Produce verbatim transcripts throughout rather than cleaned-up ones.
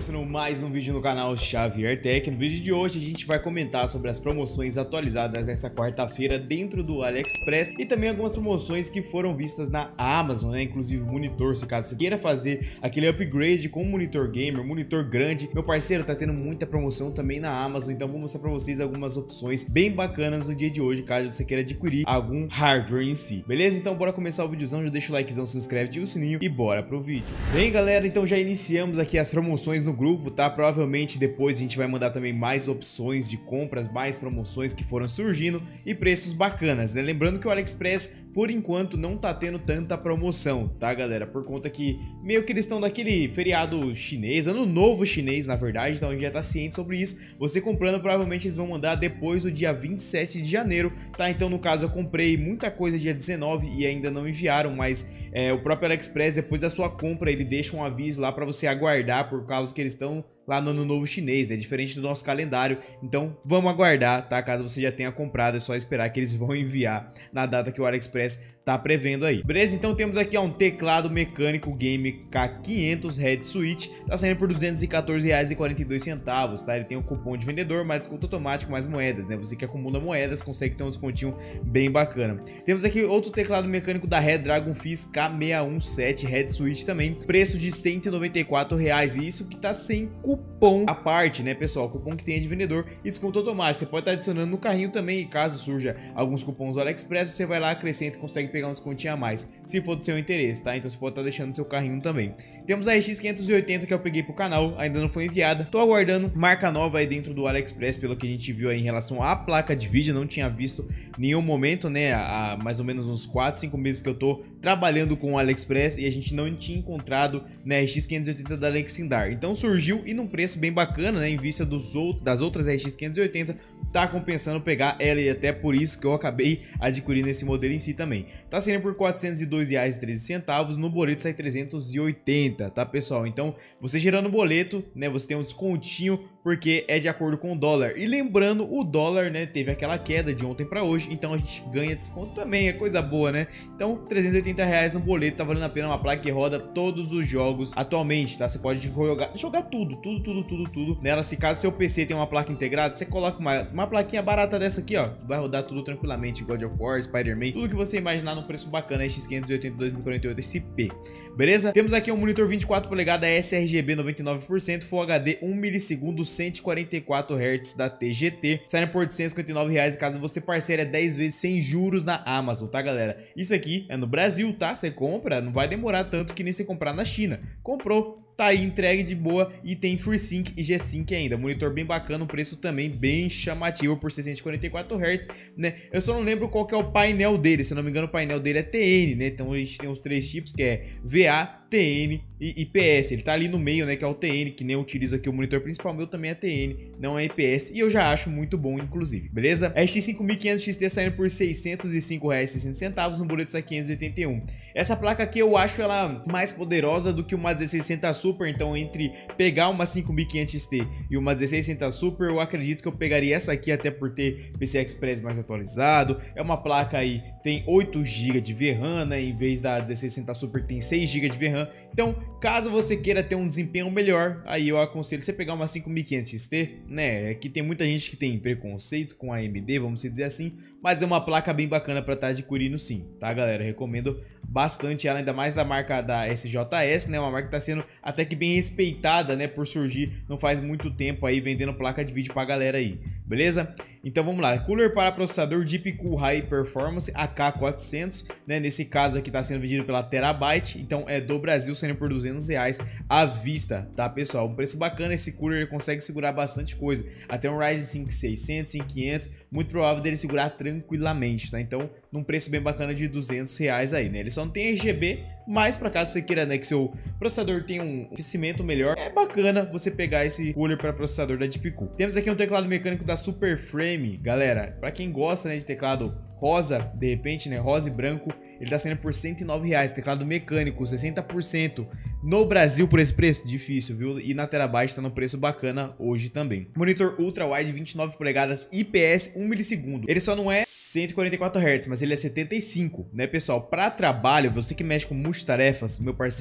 começando mais um vídeo no canal Xavier Tech. No vídeo de hoje a gente vai comentar sobre as promoções atualizadas nesta quarta-feira dentro do AliExpress e também algumas promoções que foram vistas na Amazon, né? Inclusive monitor, se caso você queira fazer aquele upgrade com monitor gamer, monitor grande. Meu parceiro, tá tendo muita promoção também na Amazon, então vou mostrar pra vocês algumas opções bem bacanas no dia de hoje, caso você queira adquirir algum hardware em si. Beleza? Então bora começar o videozão, já deixa o likezão, se inscreve, ativa o sininho e bora pro vídeo. Bem galera, então já iniciamos aqui as promoções no grupo, tá? Provavelmente depois a gente vai mandar também mais opções de compras, mais promoções que foram surgindo e preços bacanas, né? Lembrando que o AliExpress, por enquanto, não tá tendo tanta promoção, tá galera? Por conta que meio que eles estão daquele feriado chinês, ano novo chinês na verdade, então a gente já tá ciente sobre isso. Você comprando, provavelmente eles vão mandar depois do dia vinte e sete de janeiro, tá? Então no caso eu comprei muita coisa dia dezenove e ainda não enviaram, mas é, o próprio AliExpress, depois da sua compra, ele deixa um aviso lá pra você aguardar, por causa que eles estão lá no ano novo chinês, né? Diferente do nosso calendário. Então vamos aguardar, tá? Caso você já tenha comprado, é só esperar que eles vão enviar na data que o AliExpress tá prevendo aí. Beleza? Então temos aqui ó, um teclado mecânico Game K quinhentos Head Switch, tá saindo por duzentos e quatorze reais e quarenta e dois centavos, tá? Ele tem um cupom de vendedor, mais desconto automático, mais moedas, né? Você que acumula moedas consegue ter um descontinho bem bacana. Temos aqui outro teclado mecânico da Redragon Fizz K seiscentos e dezessete Head Switch também, preço de cento e noventa e quatro reais, e isso que tá sem cupom à parte, né pessoal? Cupom que tem de vendedor e desconto automático. Você pode estar adicionando no carrinho também, e caso surja alguns cupons do AliExpress, você vai lá, acrescenta e consegue pegar um descontinho a mais, se for do seu interesse, tá? Então você pode estar deixando no seu carrinho também. Temos a R X quinhentos e oitenta que eu peguei pro canal, ainda não foi enviada, tô aguardando marca nova aí dentro do AliExpress, pelo que a gente viu aí em relação à placa de vídeo. Não tinha visto nenhum momento, né, há mais ou menos uns quatro, cinco meses que eu tô trabalhando com o AliExpress e a gente não tinha encontrado na R X quinhentos e oitenta da Lexindar. Então surgiu e num preço bem bacana, né, em vista dos outros, das outras R X quinhentos e oitenta, tá compensando pegar ela, e até por isso que eu acabei adquirindo esse modelo em si também. Tá saindo por quatrocentos e dois reais e treze centavos, no boleto sai trezentos e oitenta, tá pessoal? Então você gerando o boleto, né, você tem um descontinho porque é de acordo com o dólar. E lembrando, o dólar, né, teve aquela queda de ontem para hoje, então a gente ganha desconto também, é coisa boa, né? Então trezentos e oitenta reais no boleto, tá valendo a pena, uma placa que roda todos os jogos atualmente, tá? Você pode jogar, jogar tudo, tudo, tudo, tudo, tudo nela. Se caso seu P C tem uma placa integrada, você coloca uma, uma plaquinha barata dessa aqui, ó, vai rodar tudo tranquilamente, God of War, Spider-Man, tudo que você imaginar num preço bacana, R X quinhentos e oitenta dois mil e quarenta e oito S P, beleza? Temos aqui um monitor vinte e quatro polegadas sRGB noventa e nove por cento, Full H D um milissegundo, cento e quarenta e quatro hertz da T G T, saindo por oitocentos e cinquenta e nove reais, caso você parceire dez vezes sem juros na Amazon, tá galera? Isso aqui é no Brasil, tá? Você compra, não vai demorar tanto que nem você comprar na China. Comprou, tá aí entregue de boa e tem FreeSync e G-Sync ainda. Monitor bem bacana, um preço também bem chamativo por seiscentos e quarenta e quatro hertz, né? Eu só não lembro qual que é o painel dele, se não me engano o painel dele é T N, né? Então a gente tem os três tipos, que é V A, T N e I P S. Ele tá ali no meio, né, que é o T N, que nem eu utilizo aqui o monitor principal, meu também é T N, não é I P S, e eu já acho muito bom inclusive, beleza? R X cinco mil e quinhentos X T saindo por seiscentos e cinco reais e sessenta centavos, no boleto sai quinhentos e oitenta e um. Essa placa aqui eu acho ela mais poderosa do que uma dezesseis sessenta Super, então entre pegar uma cinco mil e quinhentos X T e uma dezesseis sessenta Super, eu acredito que eu pegaria essa aqui, até por ter P C I Express mais atualizado. É uma placa aí, tem oito gigas de V RAM, né, em vez da dezesseis sessenta Super que tem seis gigas de V RAM. Então, caso você queira ter um desempenho melhor, aí eu aconselho você pegar uma cinco mil e quinhentos X T, né? Que tem muita gente que tem preconceito com a AMD, vamos dizer assim, mas é uma placa bem bacana para estar adquirindo sim, tá galera? Recomendo bastante ela, ainda mais da marca da S J S, né? Uma marca que tá sendo até que bem respeitada, né? Por surgir não faz muito tempo aí, vendendo placa de vídeo pra galera aí, beleza? Então vamos lá, cooler para processador Deepcool High Performance A K quatrocentos, né? Nesse caso aqui tá sendo vendido pela Terabyte, então é do Brasil, saindo por duzentos reais à vista, tá pessoal? Um preço bacana, esse cooler ele consegue segurar bastante coisa, até um Ryzen cinco seiscentos, cinco quinhentos, muito provável dele segurar tranquilamente, tá? Então num preço bem bacana de duzentos reais aí, né? Ele só não tem R G B, mas para caso você queira, né, que seu processador tenha um aquecimento melhor, é bacana você pegar esse cooler para processador da Deepcool. Temos aqui um teclado mecânico da Superframe, galera, para quem gosta, né, de teclado rosa, de repente, né, rosa e branco, ele tá saindo por cento e nove reais, teclado mecânico, sessenta por cento. No Brasil, por esse preço, difícil, viu? E na Terabyte tá no preço bacana hoje também. Monitor Ultra Wide vinte e nove polegadas I P S um milissegundo. Ele só não é cento e quarenta e quatro hertz, mas ele é setenta e cinco, né, pessoal? Para trabalho, você que mexe com multitarefas, meu parceiro,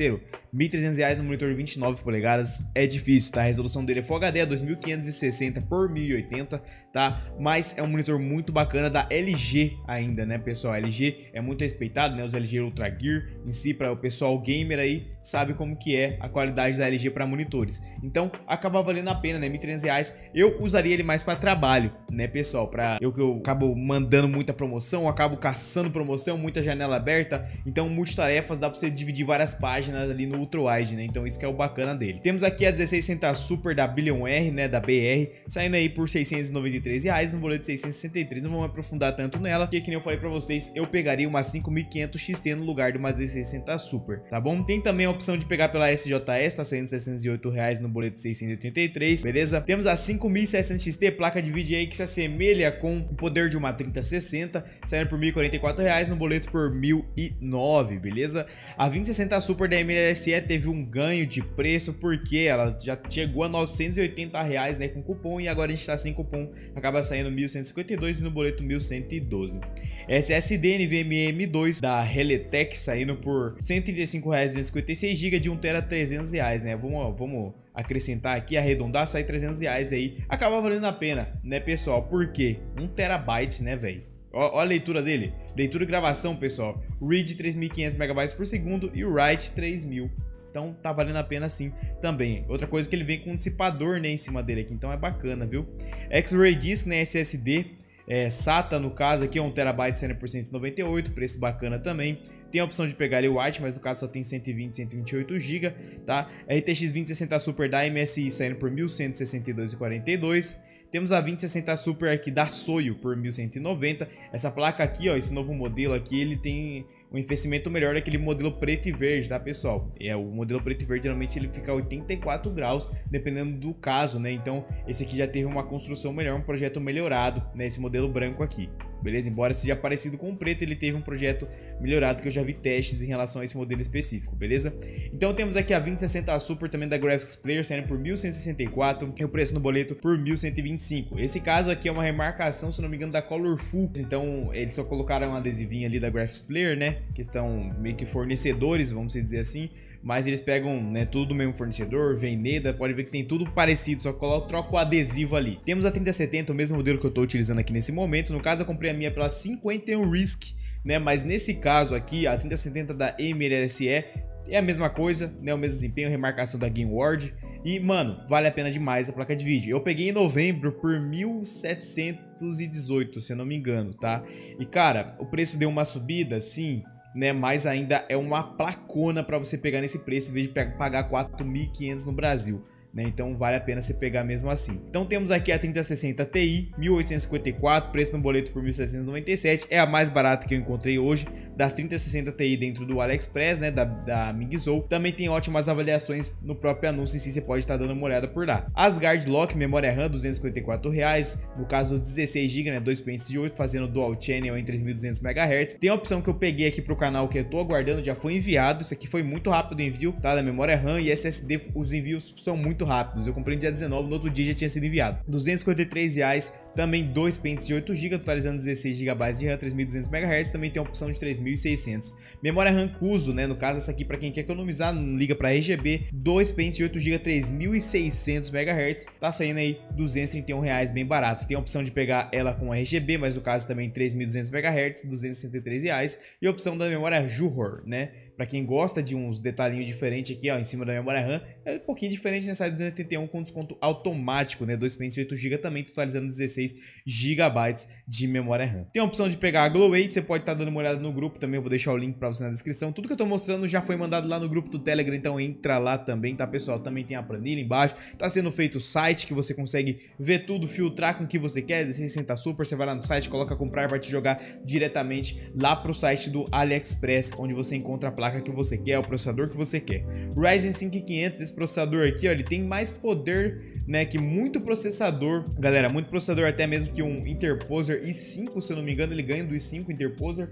mil e trezentos reais no monitor vinte e nove polegadas é difícil, tá? A resolução dele é Full H D, é dois mil quinhentos e sessenta por mil e oitenta, tá? Mas é um monitor muito bacana da L G ainda, né, pessoal? A L G é muito respeitado, né? Os L G Ultra Gear em si, para o pessoal gamer aí, sabe como que é a qualidade da L G para monitores. Então, acaba valendo a pena, né? mil e trezentos reais. Eu usaria ele mais para trabalho, né, pessoal? Para eu que eu acabo mandando muita promoção, acabo caçando promoção, muita janela aberta. Então, multitarefas, dá para você dividir várias páginas ali no Ultra Wide, né? Então, isso que é o bacana dele. Temos aqui a dezesseis sessenta Super da Billion R, né? Da B R, saindo aí por seiscentos e noventa e três reais no boleto de seiscentos e sessenta e três. Não vamos aprofundar tanto nela, porque, que nem eu falei para vocês, eu pegaria uma cinco mil e quinhentos X T no lugar de uma dezesseis sessenta Super, tá bom? Tem também a opção de pegar pela S J S, tá saindo seiscentos e oito reais no boleto de seiscentos e oitenta e três, beleza? Temos a cinco mil e seiscentos X T, placa de vídeo aí que se assemelha com o poder de uma trinta sessenta, saindo por mil e quarenta e quatro reais no boleto por mil e nove, beleza? A vinte sessenta Super da M L S E teve um ganho de preço porque ela já chegou a novecentos e oitenta reais, né, com cupom, e agora a gente tá sem cupom, acaba saindo mil cento e cinquenta e dois e no boleto mil cento e doze. S S D N V M e M dois da Reletec saindo por cento e trinta e cinco reais, duzentos e cinquenta e seis gigas de um tera, trezentos reais, né? Vamos, vamos acrescentar aqui, arredondar, sair trezentos reais aí, acaba valendo a pena, né, pessoal? Por quê? um terabyte, né, velho? Olha a leitura dele, leitura e gravação, pessoal. Read três mil e quinhentos megabytes por segundo e write três mil. Então tá valendo a pena sim também. Outra coisa que ele vem com um dissipador, né, em cima dele aqui, então é bacana, viu? X-Ray Disk, né, S S D, é, SATA no caso aqui, é um terabyte saindo por cento e noventa e oito, preço bacana também. Tem a opção de pegar ali o White, mas no caso só tem cento e vinte, cento e vinte e oito gigas, tá? R T X vinte sessenta Super da M S I saindo por mil cento e sessenta e dois reais e quarenta e dois centavos. Temos a vinte sessenta Super aqui da Soyo por mil cento e noventa. Essa placa aqui, ó, esse novo modelo aqui, ele tem um envelhecimento melhor daquele modelo preto e verde, tá, pessoal? É, o modelo preto e verde geralmente ele fica a oitenta e quatro graus, dependendo do caso, né? Então, esse aqui já teve uma construção melhor, um projeto melhorado, né? Esse modelo branco aqui, beleza? Embora seja parecido com o preto, ele teve um projeto melhorado que eu já vi testes em relação a esse modelo específico, beleza? Então, temos aqui a vinte sessenta Super também da Graphics Player, saindo por mil cento e sessenta e quatro e o preço no boleto por mil cento e vinte e cinco. Esse caso aqui é uma remarcação, se não me engano, da Colorful. Então, eles só colocaram um adesivinho ali da Graphics Player, né? Que estão meio que fornecedores, vamos dizer assim, mas eles pegam, né, tudo do mesmo fornecedor, Veneda, pode ver que tem tudo parecido, só coloca, troca o adesivo ali. Temos a trinta setenta, o mesmo modelo que eu estou utilizando aqui nesse momento. No caso, eu comprei a minha pela cinquenta e um Risk, né, mas nesse caso aqui, a trinta setenta da M L S E é a mesma coisa, né, o mesmo desempenho, remarcação da GameWard. E, mano, vale a pena demais a placa de vídeo. Eu peguei em novembro por mil setecentos e dezoito, se eu não me engano, tá? E, cara, o preço deu uma subida, sim, né, mas ainda é uma placona para você pegar nesse preço, em vez de pagar quatro mil e quinhentos no Brasil, né? Então vale a pena você pegar mesmo assim. Então temos aqui a trinta sessenta Ti, mil oitocentos e cinquenta e quatro, preço no boleto por mil setecentos e noventa e sete, é a mais barata que eu encontrei hoje das trinta sessenta Ti dentro do AliExpress, né, da, da Migzou. Também tem ótimas avaliações no próprio anúncio em si, você pode estar dando uma olhada por lá. Asgard Lock, memória RAM, duzentos e cinquenta e quatro reais, no caso dezesseis gigas, né, dois pentes de oito, fazendo Dual Channel em três mil e duzentos megahertz. Tem a opção que eu peguei aqui pro canal que eu tô aguardando, já foi enviado, isso aqui foi muito rápido o envio, tá, da memória RAM e S S D, os envios são muito rápidos. Eu comprei no dia dezenove, no outro dia já tinha sido enviado. duzentos e cinquenta e três reais, também dois pentes de oito gigas, totalizando dezesseis gigabytes de RAM, três mil e duzentos megahertz, também tem a opção de três mil e seiscentos. Memória RAM Cuso, né, no caso essa aqui para quem quer economizar, liga para R G B, dois pentes de oito gigas, três mil e seiscentos megahertz, tá saindo aí duzentos e trinta e um reais, bem barato. Tem a opção de pegar ela com R G B, mas no caso também três mil e duzentos megahertz, duzentos e sessenta e três reais, e a opção da memória Juhor, né? Para quem gosta de uns detalhinhos diferentes aqui, ó, em cima da memória RAM, é um pouquinho diferente, né? Sai duzentos e oitenta e um com desconto automático, né? dois pentes de oito gigas também, totalizando dezesseis gigabytes de memória RAM. Tem a opção de pegar a Gloway, você pode estar tá dando uma olhada no grupo também, eu vou deixar o link para você na descrição. Tudo que eu tô mostrando já foi mandado lá no grupo do Telegram, então entra lá também, tá, pessoal? Também tem a planilha embaixo, tá sendo feito o site que você consegue ver tudo, filtrar com o que você quer, dezesseis sessenta Super, você vai lá no site, coloca comprar, vai te jogar diretamente lá pro site do AliExpress, onde você encontra a placa que você quer, o processador que você quer. Ryzen cinco mil e quinhentos, esse processador aqui, ó, ele tem mais poder, né, que muito processador, galera, muito processador até mesmo que um Interposer i cinco, se eu não me engano, ele ganha do i cinco Interposer.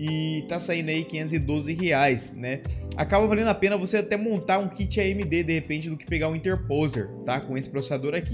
E tá saindo aí quinhentos e doze reais, né? Acaba valendo a pena você até montar um kit A M D de repente do que pegar um Interposer, tá? Com esse processador aqui.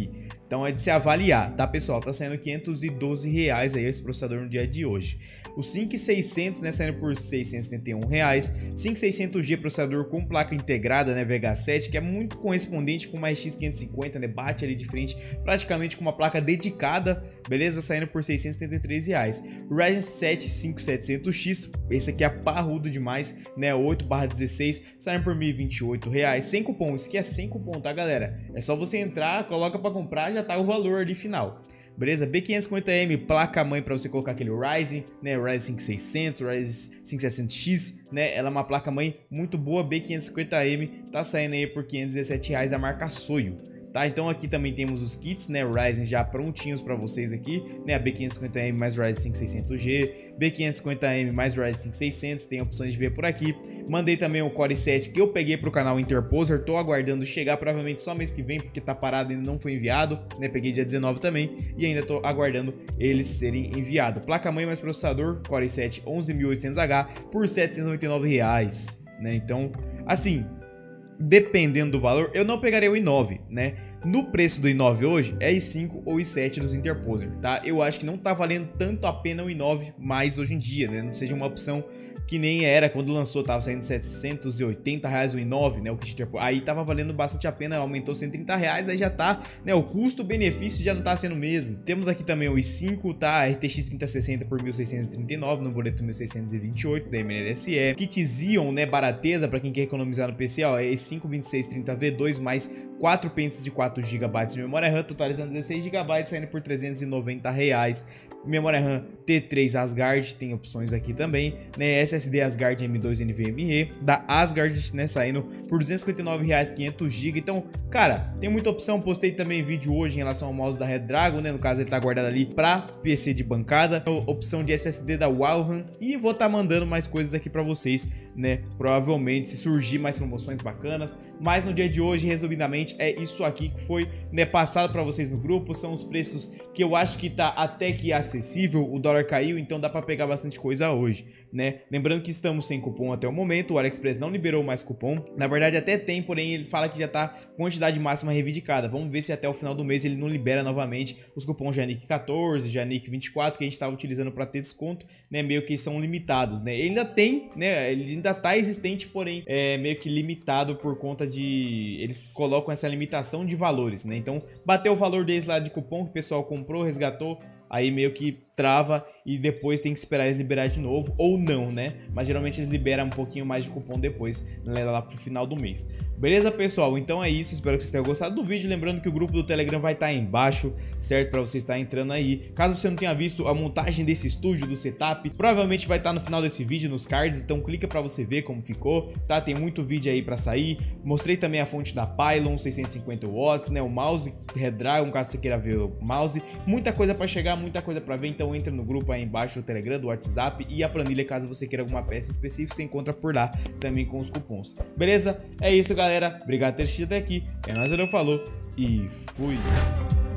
Então é de se avaliar, tá, pessoal? Tá saindo quinhentos e doze reais aí esse processador no dia de hoje. O cinco mil e seiscentos, né, saindo por seiscentos e setenta e um reais. cinco mil e seiscentos G processador com placa integrada, né, V H sete, que é muito correspondente com uma R X quinhentos e cinquenta, né, bate ali de frente praticamente com uma placa dedicada, beleza? Saindo por seiscentos e setenta e três reais. Ryzen sete cinco mil e setecentos X, esse aqui é parrudo demais, né, oito barra dezesseis, saindo por mil e vinte e oito reais, sem cupom. Isso aqui é sem cupom, tá, galera? É só você entrar, coloca pra comprar, já tá o valor ali final. Beleza? B quinhentos e cinquenta M, placa-mãe para você colocar aquele Ryzen, né? Ryzen cinco mil e seiscentos, Ryzen cinco mil e setecentos X, né? Ela é uma placa-mãe muito boa, B quinhentos e cinquenta M, tá saindo aí por quinhentos e dezessete reais da marca Soyo. Tá, então aqui também temos os kits, né, Ryzen já prontinhos para vocês aqui, né, a B quinhentos e cinquenta M mais Ryzen cinco mil e seiscentos G, B quinhentos e cinquenta M mais Ryzen cinco mil e seiscentos, tem opções de ver por aqui. Mandei também o Core i sete que eu peguei pro canal Interposer, tô aguardando chegar, provavelmente só mês que vem, porque tá parado, ainda não foi enviado, né, peguei dia dezenove também, e ainda tô aguardando eles serem enviados. Placa-mãe mais processador, Core i sete onze mil e oitocentos H por setecentos e noventa e nove reais, né, então, assim... Dependendo do valor, eu não pegaria o i nove, né? No preço do i nove hoje, é i cinco ou i sete dos Interposer, tá? Eu acho que não tá valendo tanto a pena o i nove mais hoje em dia, né? Não seja uma opção que nem era quando lançou, tava saindo setecentos e oitenta reais o i nove, né? O kit Interposer. Aí tava valendo bastante a pena, aumentou cento e trinta reais, aí já tá, né? O custo-benefício já não tá sendo o mesmo. Temos aqui também o i cinco, tá? R T X trinta sessenta por mil seiscentos e trinta e nove, no boleto mil seiscentos e vinte e oito da M L S E. Kit Xeon, né? Barateza, pra quem quer economizar no P C, ó, é i cinco vinte e seis trinta V dois mais quatro pentes de quatro gigabytes de memória RAM, totalizando dezesseis gigabytes, saindo por trezentos e noventa reais. Memória RAM T três Asgard, tem opções aqui também, né? S S D Asgard M dois N V M E da Asgard, né? Saindo por duzentos e cinquenta e nove reais, quinhentos gigas. Então, cara, tem muita opção. Postei também vídeo hoje em relação ao mouse da Redragon, né? No caso, ele tá guardado ali pra P C de bancada. Opção de S S D da Wallram. E vou tá mandando mais coisas aqui pra vocês, né? Provavelmente, se surgir mais promoções bacanas. Mas no dia de hoje, resumidamente, é isso aqui que foi, né, passado pra vocês no grupo. São os preços que eu acho que tá até que acessível. O dólar caiu, então dá pra pegar bastante coisa hoje, né? Lembrando que estamos sem cupom até o momento. O AliExpress não liberou mais cupom. Na verdade, até tem, porém ele fala que já tá quantidade máxima reivindicada. Vamos ver se até o final do mês ele não libera novamente os cupons Janik quatorze, Janik vinte e quatro, que a gente estava utilizando para ter desconto, né? Meio que são limitados, né? Ele ainda tem, né? Ele ainda tá existente, porém é meio que limitado por conta de... Eles colocam essa limitação de valores, né? Então, bateu o valor deles lá de cupom que o pessoal comprou, resgatou, aí meio que trava e depois tem que esperar eles liberar de novo, ou não, né? Mas geralmente eles liberam um pouquinho mais de cupom depois, né, lá pro final do mês. Beleza, pessoal? Então é isso, espero que vocês tenham gostado do vídeo. Lembrando que o grupo do Telegram vai estar aí embaixo, certo? Pra você estar entrando aí. Caso você não tenha visto a montagem desse estúdio, do setup, provavelmente vai estar no final desse vídeo, nos cards, então clica pra você ver como ficou, tá? Tem muito vídeo aí pra sair. Mostrei também a fonte da Pylon, seiscentos e cinquenta watts, né? O mouse Redragon, caso você queira ver o mouse. Muita coisa pra chegar, muita coisa pra ver, então entra no grupo aí embaixo do Telegram, do WhatsApp, e a planilha, caso você queira alguma peça específica, você encontra por lá também com os cupons. Beleza? É isso, galera. Obrigado por ter assistido até aqui. É nóis, valeu, falou e fui!